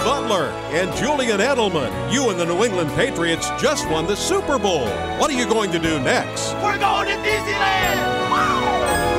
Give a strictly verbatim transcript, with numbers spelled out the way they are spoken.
Butler and Julian Edelman. You and the New England Patriots just won the Super Bowl. What are you going to do next? We're going to Disneyland!